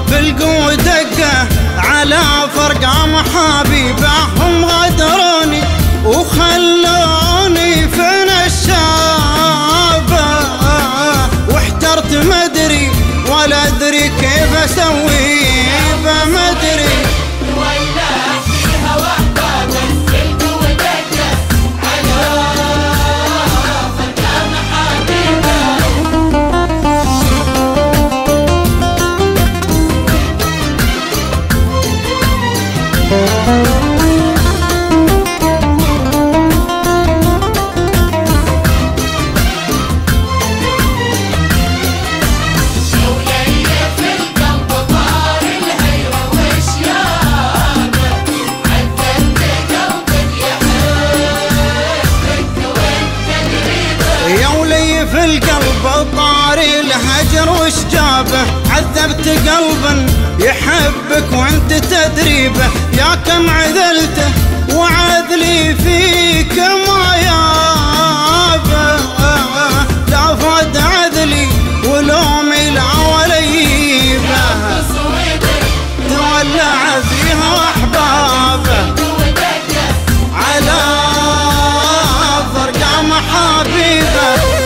بالقوة دقه على فرقام حبيبه، هم غدروني وخلوني فين الشابه، واحترت مدري ولا ادري كيف اسوي مدري. في القلب طاري الهجر وش جابه، عذبت قلبا يحبك وانت تدريبه، يا كم عذلته وعذلي فيك ما يابه، لا فاد عذلي ولومي لا وليبه، تولع فيها احبابه على فرقام حبيبه.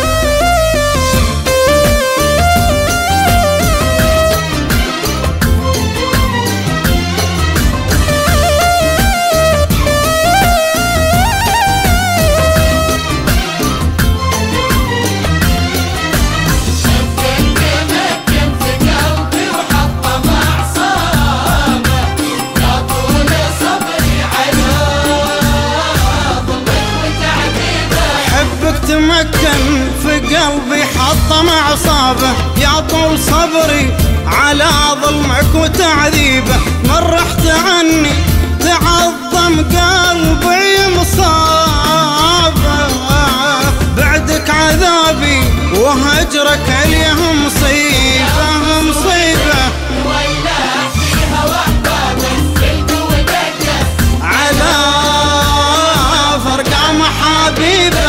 تمكن في قلبي حطم اعصابه، يا طول صبري على ظلمك وتعذيبه، من رحت عني تعظم قلبي مصابه، بعدك عذابي وهجرك اليوم مصيبه مصيبه، على فرقام حبيبه.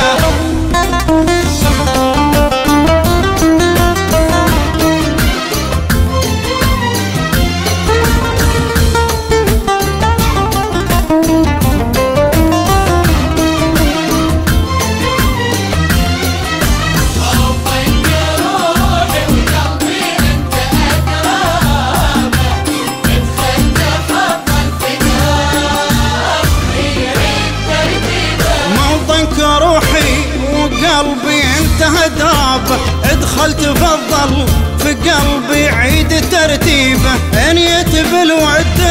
روحي وقلبي انتهى درابه، ادخل تفضل في قلبي عيد ترتيبه، انيت بالود